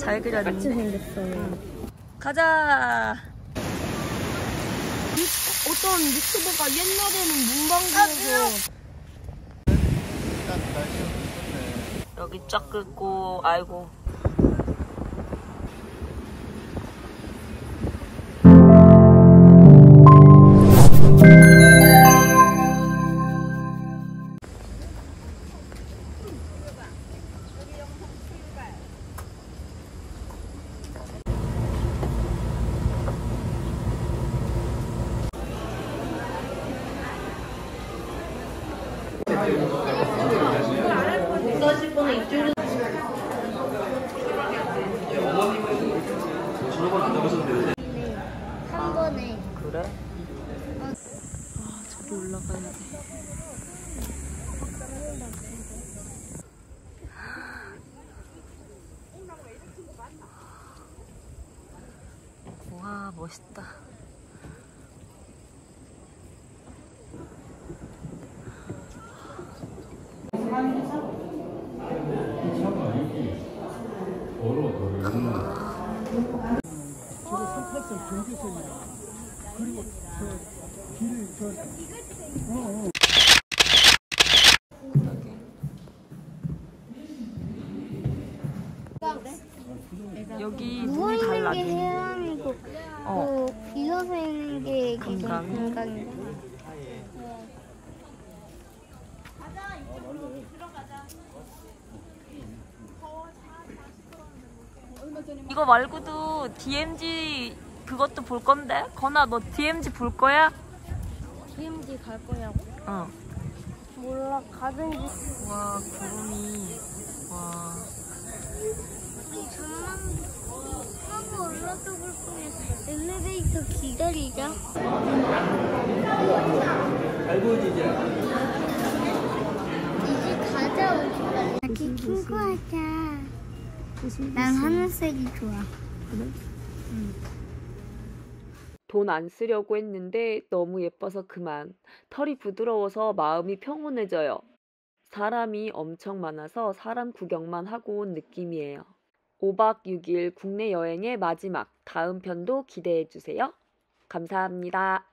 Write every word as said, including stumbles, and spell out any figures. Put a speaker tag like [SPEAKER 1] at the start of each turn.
[SPEAKER 1] 잘 그렸네.
[SPEAKER 2] 같이 생겼어요.
[SPEAKER 1] 가자.
[SPEAKER 2] 어떤 유튜버가 옛날에는 문방구에서
[SPEAKER 1] 여기 쫙 긁고 아이고.
[SPEAKER 2] 한 번에.
[SPEAKER 1] 그래? 아, 저기 올라가야 돼. 와, 멋있다.
[SPEAKER 3] 그리고 저 길이 저 어, 어.
[SPEAKER 1] 여기
[SPEAKER 2] 누워
[SPEAKER 1] 눈이
[SPEAKER 2] 있는
[SPEAKER 1] 달라.
[SPEAKER 2] 게 해양이고,
[SPEAKER 1] 어.
[SPEAKER 2] 그 일어서 있는 게
[SPEAKER 1] 금강.
[SPEAKER 2] 금강이다.
[SPEAKER 1] 이거 말고도 디엠지 그것도 볼 건데? 건아, 너 디엠지 볼 거야?
[SPEAKER 2] 디엠지 갈 거냐고?
[SPEAKER 1] 어.
[SPEAKER 2] 몰라, 가든지.
[SPEAKER 1] 와, 구름이. 와.
[SPEAKER 2] 우리 잠만 하고 올라가 볼 거면 엘리베이터 기다리자. 이제 가자, 우리. 같이 친구하자. 난 하늘색이 좋아.
[SPEAKER 1] 돈 안 쓰려고 했는데 너무 예뻐서 그만. 털이 부드러워서 마음이 평온해져요. 사람이 엄청 많아서 사람 구경만 하고 온 느낌이에요. 오 박 육 일 국내 여행의 마지막, 다음 편도 기대해주세요. 감사합니다.